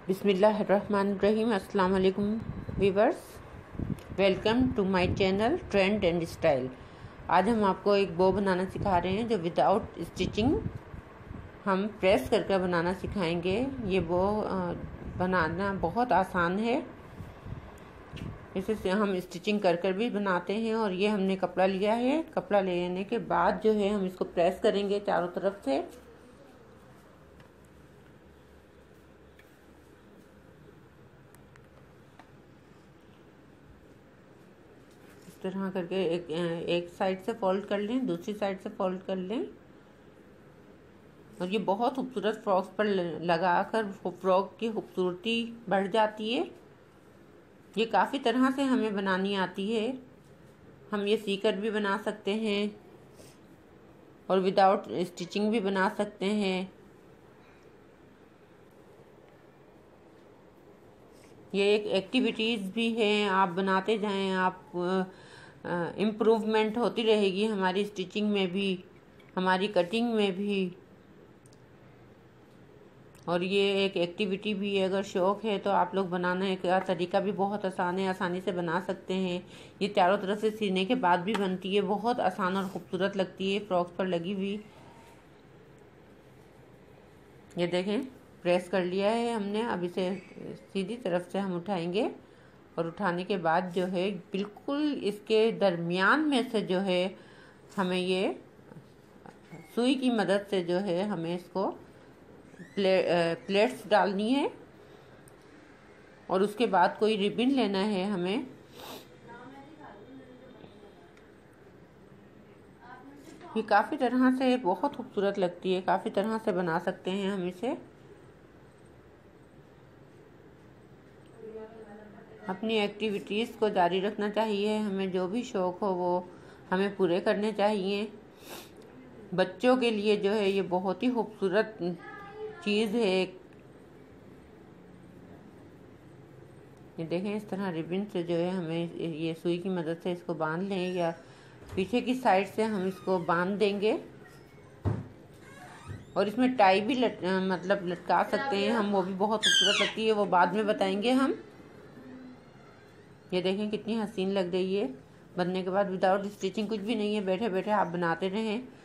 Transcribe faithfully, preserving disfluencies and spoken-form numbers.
बिस्मिल्लाहिर्रहमानिर्रहीम। अस्सलाम वालेकुम viewers, welcome to my channel trend and style. आज हम आपको एक बो बनाना सिखा रहे हैं जो विदाउट स्टिचिंग हम प्रेस करके बनाना सिखाएंगे। ये बो बनाना बहुत आसान है, इसे हम स्टिचिंग कर कर भी बनाते हैं। और ये हमने कपड़ा लिया है, कपड़ा लेने के बाद जो है हम इसको प्रेस करेंगे चारों तरफ से। तरह करके एक एक साइड से फोल्ड कर लें, दूसरी साइड से फोल्ड कर लें। और ये बहुत खूबसूरत फ्रॉक्स पर लगाकर फ्रॉक की खूबसूरती बढ़ जाती है। ये काफ़ी तरह से हमें बनानी आती है। हम ये सीकर भी बना सकते हैं और विदाउट स्टिचिंग भी बना सकते हैं। ये एक एक्टिविटीज़ भी है, आप बनाते जाएं, आप इम्प्रूवमेंट होती रहेगी हमारी स्टिचिंग में भी, हमारी कटिंग में भी। और ये एक एक्टिविटी भी है, अगर शौक़ है तो आप लोग बनाने का तरीका भी बहुत आसान है, आसानी से बना सकते हैं। ये चारों तरफ से सीने के बाद भी बनती है, बहुत आसान और ख़ूबसूरत लगती है फ्रॉक्स पर लगी हुई। ये देखें, प्रेस कर लिया है हमने। अब इसे सीधी तरफ से हम उठाएंगे और उठाने के बाद जो है बिल्कुल इसके दरमियान में से जो है हमें ये सुई की मदद से जो है हमें इसको प्ले, प्लेट्स डालनी है। और उसके बाद कोई रिबन लेना है हमें। ये काफ़ी तरह से बहुत खूबसूरत लगती है, काफ़ी तरह से बना सकते हैं हम इसे। अपनी एक्टिविटीज़ को जारी रखना चाहिए, हमें जो भी शौक़ हो वो हमें पूरे करने चाहिए। बच्चों के लिए जो है ये बहुत ही खूबसूरत चीज़ है। ये देखें, इस तरह रिबन से जो है हमें ये सुई की मदद से इसको बांध लें, या पीछे की साइड से हम इसको बांध देंगे। और इसमें टाई भी लट, मतलब लटका सकते हैं हम, वो भी बहुत खूबसूरत लगती है, वो बाद में बताएंगे हम। ये देखें कितनी हसीन लग रही है बनने के बाद। विदाउट स्टिचिंग कुछ भी नहीं है, बैठे बैठे आप बनाते रहें।